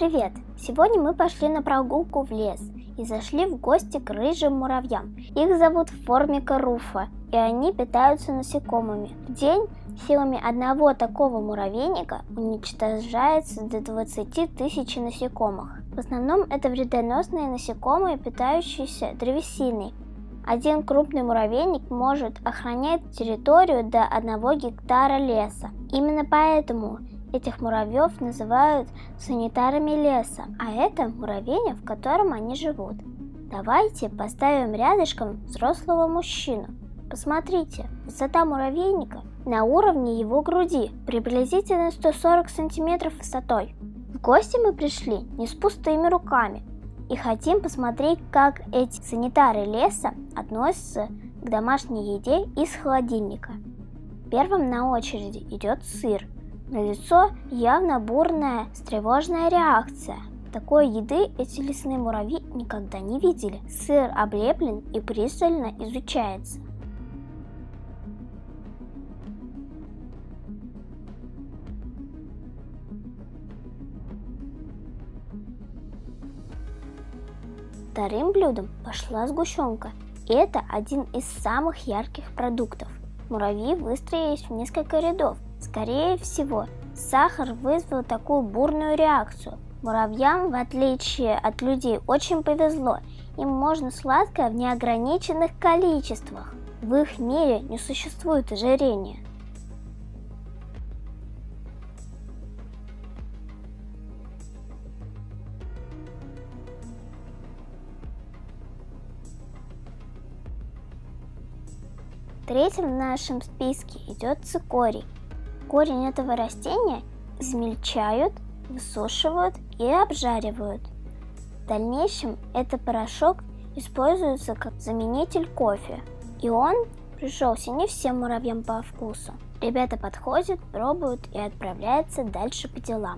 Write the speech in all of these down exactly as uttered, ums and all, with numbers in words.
Привет! Сегодня мы пошли на прогулку в лес и зашли в гости к рыжим муравьям. Их зовут Формика руфа, и они питаются насекомыми. В день силами одного такого муравейника уничтожается до двадцати тысяч насекомых. В основном это вредоносные насекомые, питающиеся древесиной. Один крупный муравейник может охранять территорию до одного гектара леса. Именно поэтому этих муравьев называют санитарами леса, а это муравейник, в котором они живут. Давайте поставим рядышком взрослого мужчину. Посмотрите, высота муравейника на уровне его груди, приблизительно сто сорок сантиметров высотой. В гости мы пришли не с пустыми руками и хотим посмотреть, как эти санитары леса относятся к домашней еде из холодильника. Первым на очереди идет сыр. На лицо явно бурная, встревоженная реакция. Такой еды эти лесные муравьи никогда не видели. Сыр облеплен и пристально изучается. Вторым блюдом пошла сгущенка. Это один из самых ярких продуктов. Муравьи выстроились в несколько рядов. Скорее всего, сахар вызвал такую бурную реакцию. Муравьям, в отличие от людей, очень повезло. Им можно сладкое в неограниченных количествах. В их мире не существует ожирения. Третьим в нашем списке идет цикорий. Корень этого растения измельчают, высушивают и обжаривают. В дальнейшем этот порошок используется как заменитель кофе. И он пришелся не всем муравьям по вкусу. Ребята подходят, пробуют и отправляются дальше по делам.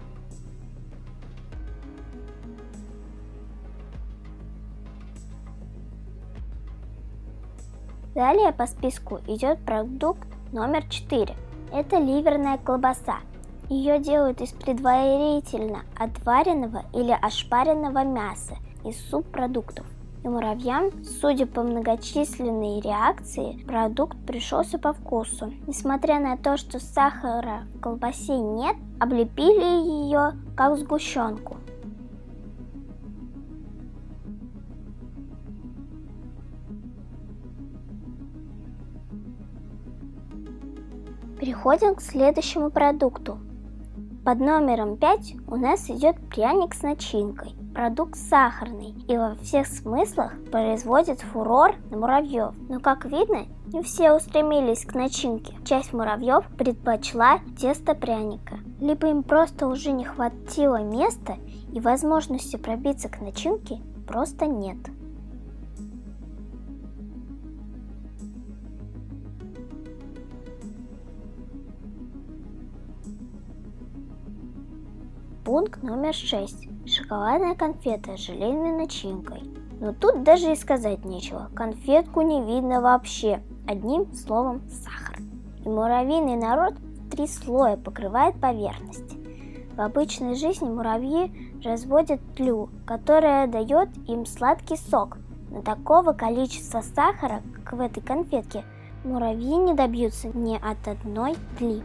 Далее по списку идет продукт номер четыре. Это ливерная колбаса. Ее делают из предварительно отваренного или ошпаренного мяса из субпродуктов. И муравьям, судя по многочисленной реакции, продукт пришелся по вкусу. Несмотря на то, что сахара в колбасе нет, облепили ее как сгущенку. Переходим к следующему продукту. Под номером пять у нас идет пряник с начинкой. Продукт сахарный и во всех смыслах производит фурор на муравьев. Но, как видно, не все устремились к начинке. Часть муравьев предпочла тесто пряника. Либо им просто уже не хватило места и возможности пробиться к начинке просто нет. Пункт номер шесть. Шоколадная конфета с желейной начинкой. Но тут даже и сказать нечего. Конфетку не видно вообще. Одним словом сахар. И муравьиный народ в три слоя покрывает поверхность. В обычной жизни муравьи разводят тлю, которая дает им сладкий сок. Но такого количества сахара, как в этой конфетке, муравьи не добьются ни от одной тли.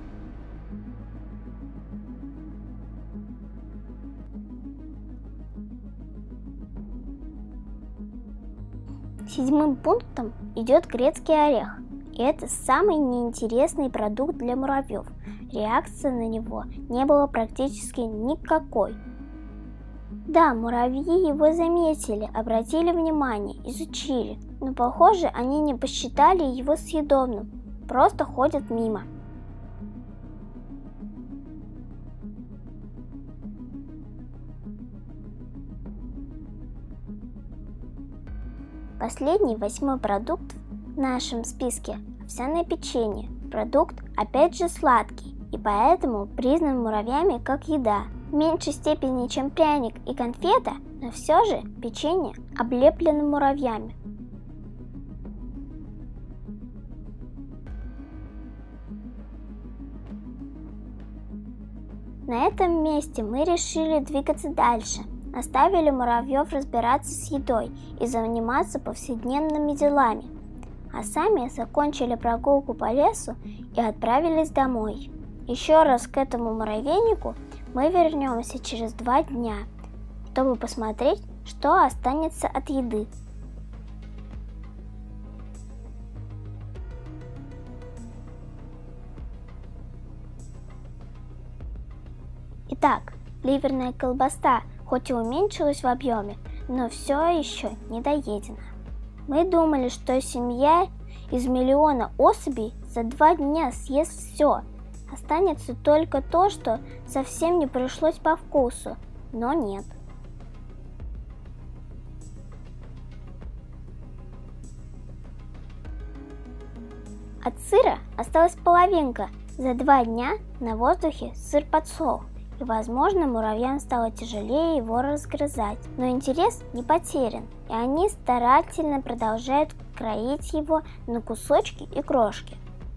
Седьмым пунктом идет грецкий орех. И это самый неинтересный продукт для муравьев. Реакции на него не было практически никакой. Да, муравьи его заметили, обратили внимание, изучили, но, похоже, они не посчитали его съедобным, просто ходят мимо. Последний, восьмой продукт в нашем списке – овсяное печенье. Продукт опять же сладкий и поэтому признан муравьями как еда. В меньшей степени, чем пряник и конфета, но все же печенье облеплено муравьями. На этом месте мы решили двигаться дальше. Оставили муравьев разбираться с едой и заниматься повседневными делами. А сами закончили прогулку по лесу и отправились домой. Еще раз к этому муравейнику мы вернемся через два дня, чтобы посмотреть, что останется от еды. Итак, ливерная колбаса хоть и уменьшилась в объеме, но все еще не доедена. Мы думали, что семья из миллиона особей за два дня съест все. Останется только то, что совсем не пришлось по вкусу, но нет. От сыра осталась половинка. За два дня на воздухе сыр подсох, и, возможно, муравьям стало тяжелее его разгрызать. Но интерес не потерян, и они старательно продолжают кроить его на кусочки и крошки.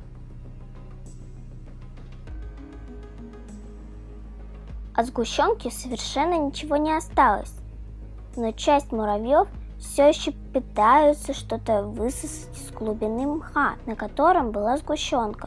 От сгущенки совершенно ничего не осталось, но часть муравьев все еще пытаются что-то высосать из глубины мха, на котором была сгущенка.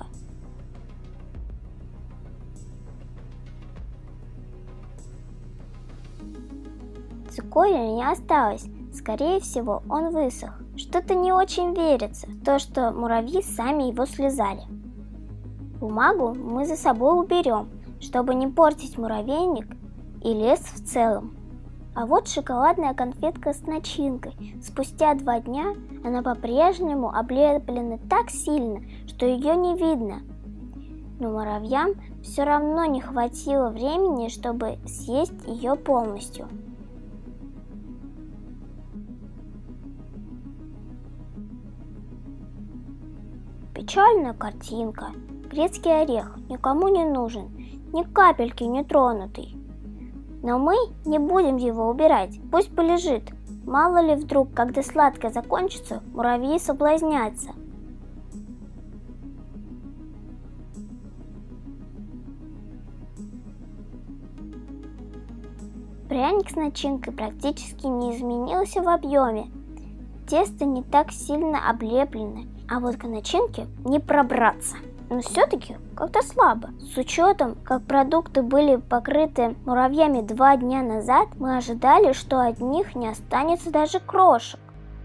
Цикория не осталось, скорее всего, он высох. Что-то не очень верится в то, что муравьи сами его слезали. Бумагу мы за собой уберем, чтобы не портить муравейник и лес в целом. А вот шоколадная конфетка с начинкой. Спустя два дня она по-прежнему облеплена так сильно, что ее не видно. Но муравьям все равно не хватило времени, чтобы съесть ее полностью. Печальная картинка. Грецкий орех никому не нужен, ни капельки не тронутый. Но мы не будем его убирать, пусть полежит. Мало ли вдруг, когда сладкое закончится, муравьи соблазнятся. Пряник с начинкой практически не изменился в объеме. Тесто не так сильно облеплено, а вот к начинке не пробраться. Но все-таки как-то слабо. С учетом, как продукты были покрыты муравьями два дня назад, мы ожидали, что от них не останется даже крошек.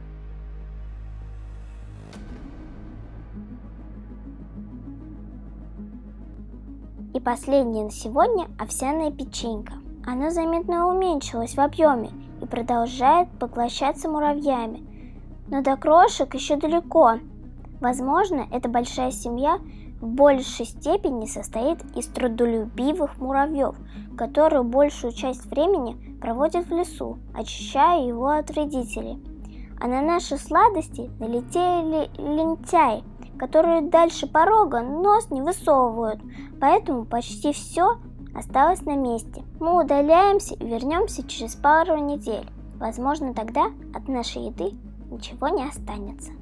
И последнее на сегодня – овсяная печенька. Она заметно уменьшилась в объеме и продолжает поглощаться муравьями. Но до крошек еще далеко. Возможно, эта большая семья в большей степени состоит из трудолюбивых муравьев, которые большую часть времени проводят в лесу, очищая его от вредителей. А на наши сладости налетели лентяи, которые дальше порога нос не высовывают, поэтому почти все осталось на месте. Мы удаляемся и вернемся через пару недель. Возможно, тогда от нашей еды ничего не останется.